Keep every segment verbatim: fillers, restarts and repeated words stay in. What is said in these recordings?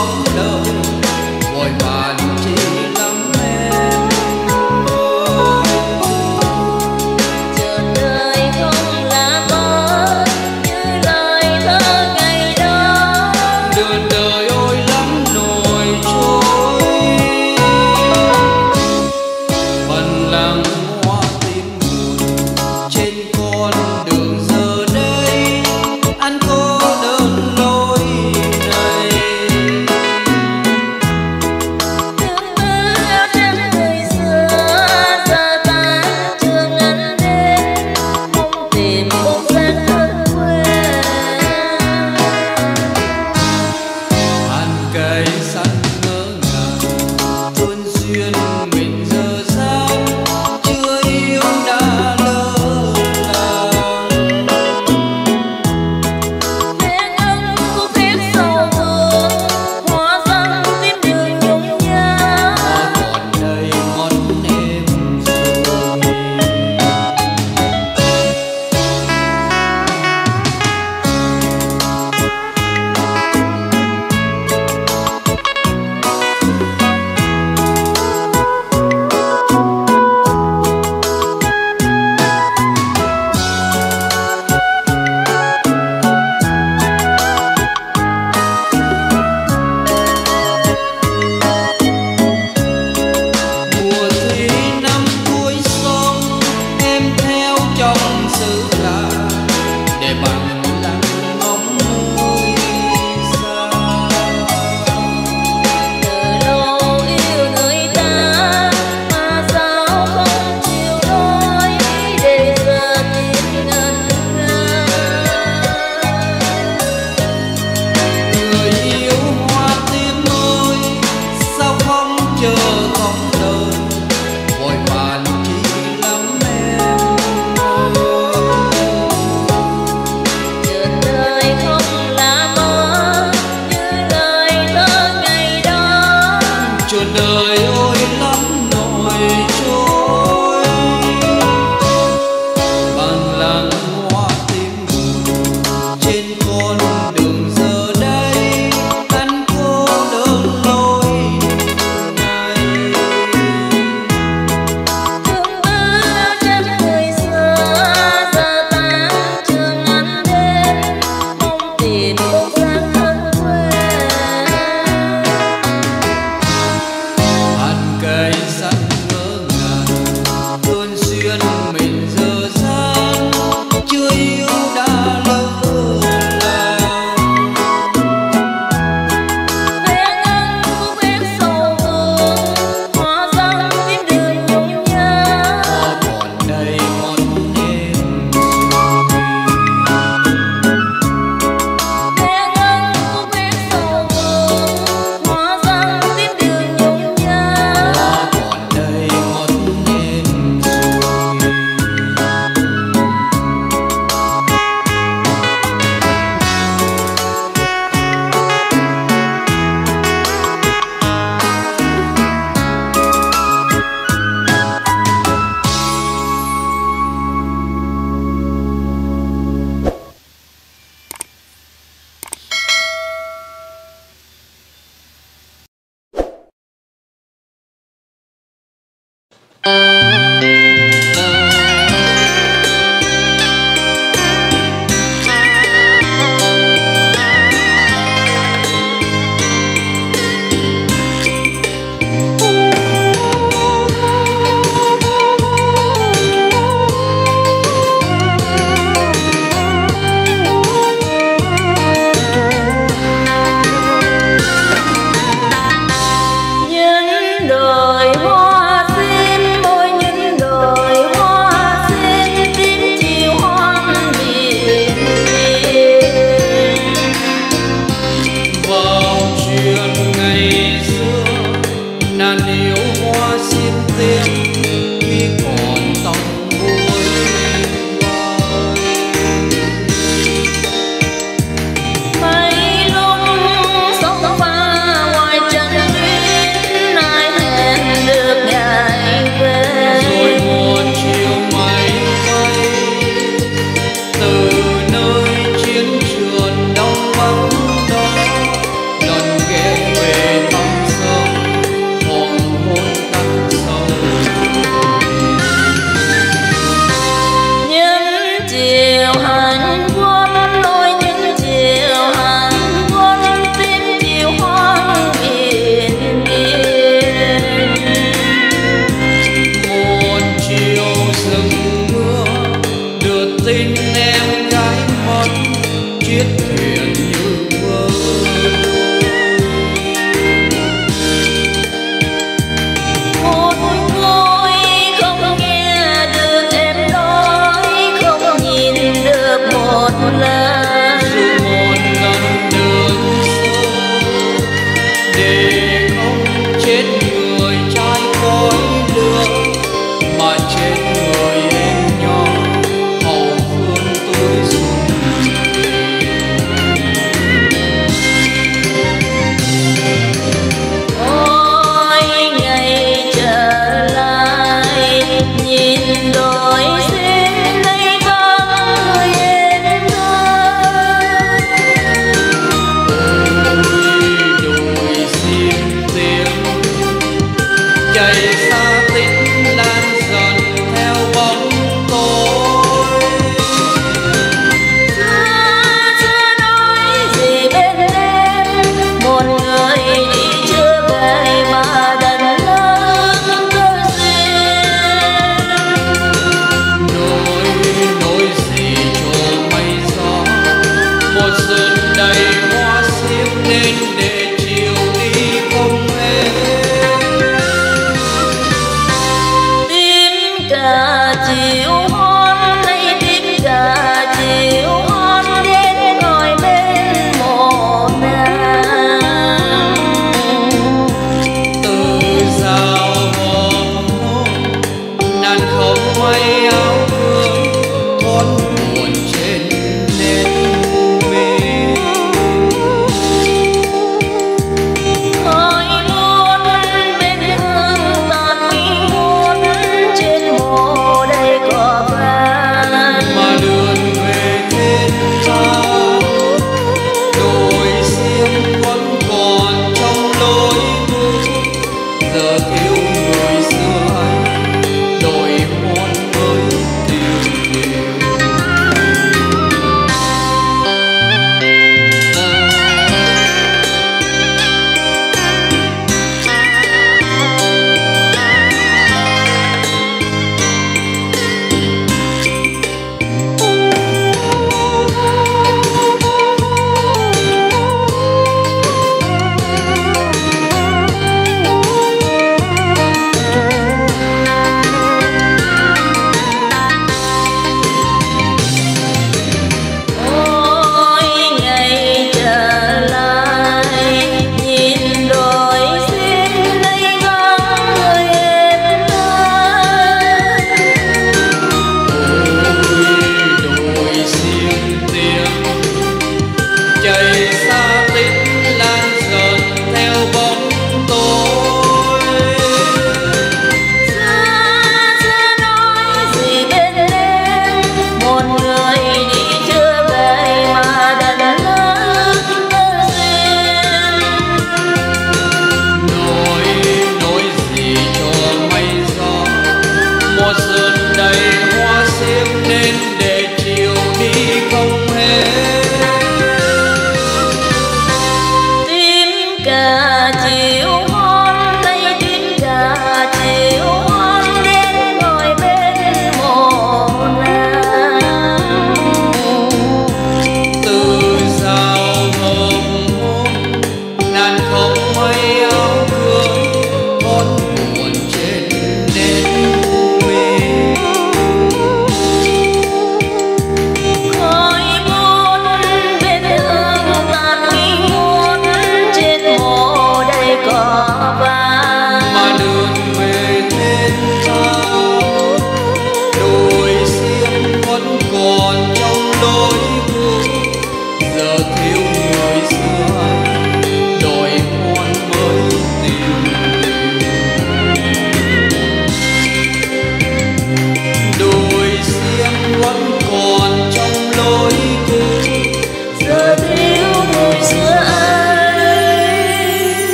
không đời vội vàng chỉ lắm em. Chợt đời không là mơ như lời thơ ngày đó. Đường đời ôi lắm nổi trôi, phần lặng hoa tim buồn trên con đường giờ đây. Anh cô đơn lối này. Thương mơ trên người xưa giờ tan trường anh đến, mong tìm bóng dáng thân quen. Hàng cây xanh ngỡ ngàng tuôn duyên mình giờ sao chưa yêu đã lỡ làng. Tiếng ông khúc hát sầu thương, hoa răng tim đường nhung nhớ. Hoa còn đây ngọt em rồi. Mùa thủy năm cuối xuân em theo trong xứ lạ để bằng lặng ngóng nơi xa. Từ lâu yêu người ta mà sao không chịu nói, để giờ tìm ngần nga. Người yêu hoa tim ơi sao không chờ không đời vội vàng chỉ lắm em. Chợt đời không là mơ như lời thơ ngày đó. Chợt đời ôi lắm nổi trôi, bằng lặng hoa tim buồn trên con đường giờ đây. Anh cô đơn lối này. Thương mơ trên người xưa giờ tan trường anh đến, mong tìm bóng dáng thân quen. Hàng cây xanh ngỡ ngàng tuôn duyên mình giờ gian chưa yêu đã lỡ làng. Tiếng ông khúc hát sầu thương, hoa răng tim đường nhung nhớ. Hoa còn đây ngọt em rồi. Tiếng ông khúc hát sầu thương, hoa răng tim đường nhung nhớ. Hoa còn đây ngọt em rồi. Những đời hoa sim ôi những đời hoa sim, tím chiều hoang biển biên. Vào chuyện ngày xưa nàng yêu hoa sim tiên khi còn tóc búi vai. Mấy lúc sống qua ngoài trần duyên, ai hẹn được ngày về. Rồi một chiều máy bay từ nơi chiến trường đông bắc đó, lần ghé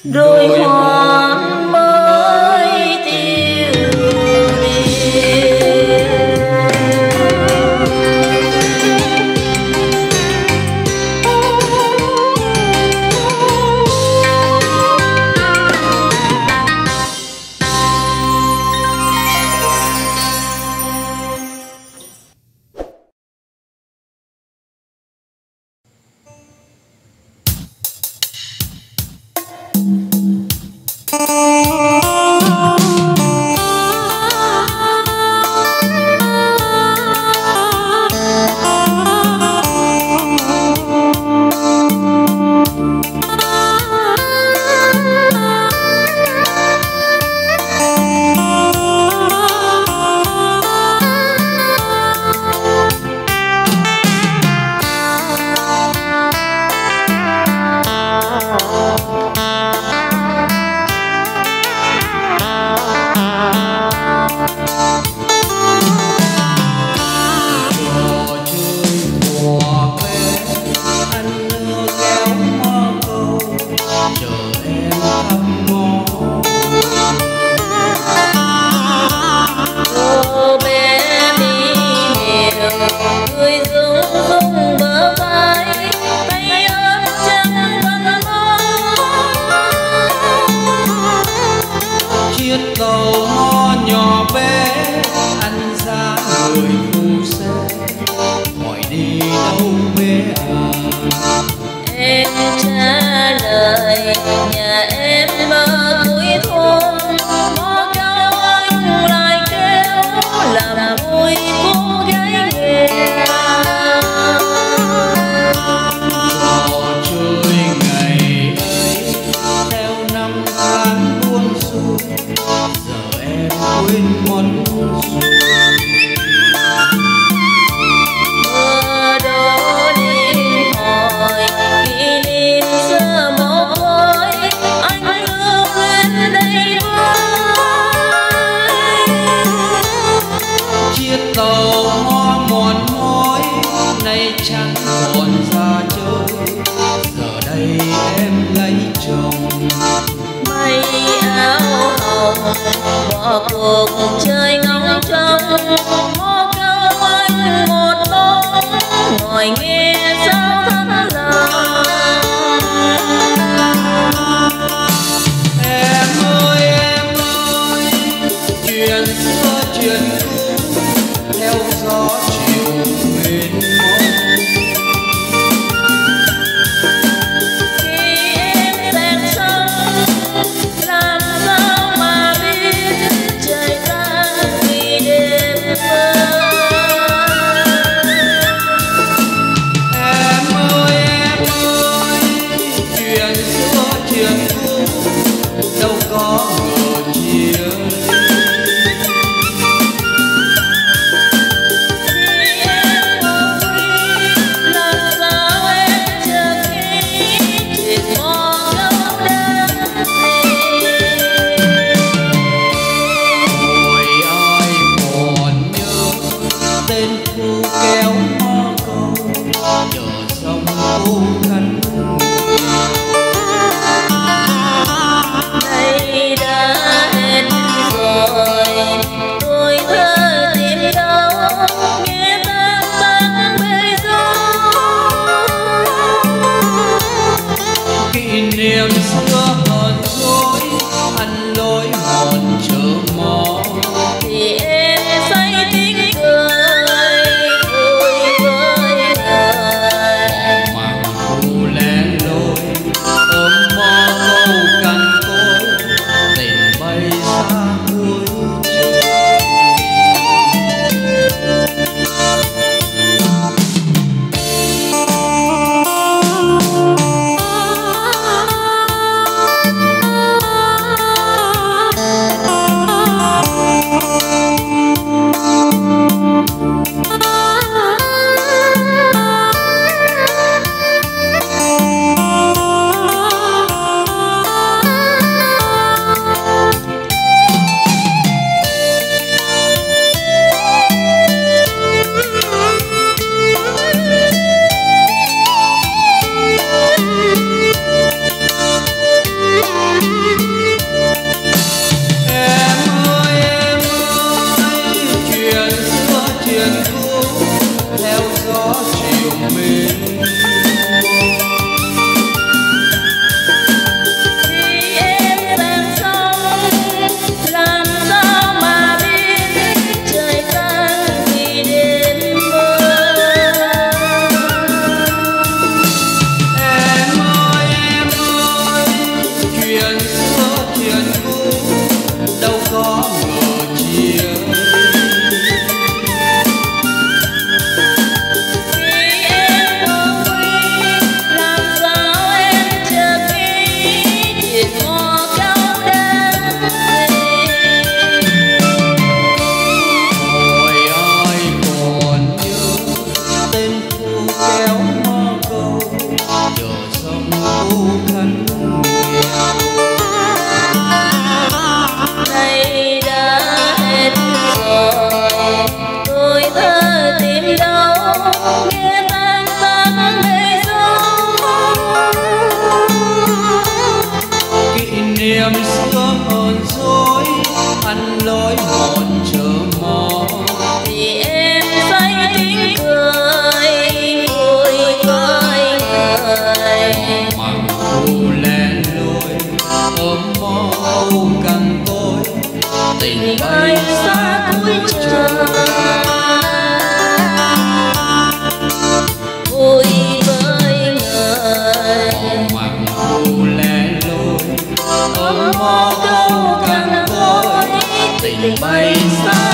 rồi hoan mới tiêu cuộc chơi ngóng trông mơ câu anh một bóng ngồi nghe sao thấm lòng. Em ơi em ơi, chuyện xưa chuyện cũ theo gió chiều mênh mông. Khi em dẹp sông làm sao mà biết trời tan vì đêm mơ. Em ơi em ơi, chuyện xưa chuyện cũ đâu có ngờ chia ly. Khi em ngủ quên làm sao em chờ khi chuyện mò câu đơn gì. Ôi ai còn nhớ tên khu kéo mó câu chờ sông cô khăn. Nay đã hết rồi tôi thơ tìm đâu nghe tan tan bầy gió. Kỷ niệm xưa hờn dỗi ăn lối hồn chờ mò. Thì em say tiếng cười vui với người Màng khu lén lối ôm mơ câu cằn cỗi tình bay xa cuối trời. mặn thu lẻ loi ôm mơ âu cần tôi tình bay xa cuối trời vui với người mặn thu lẻ loi ôm mơ âu cần tôi tình bay xa